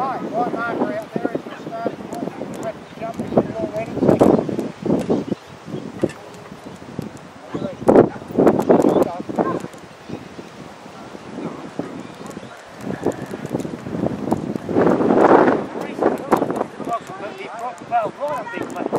Right, white marker out there is the starting point. You have to jump if you're all ready. Second. Well, right up big mate.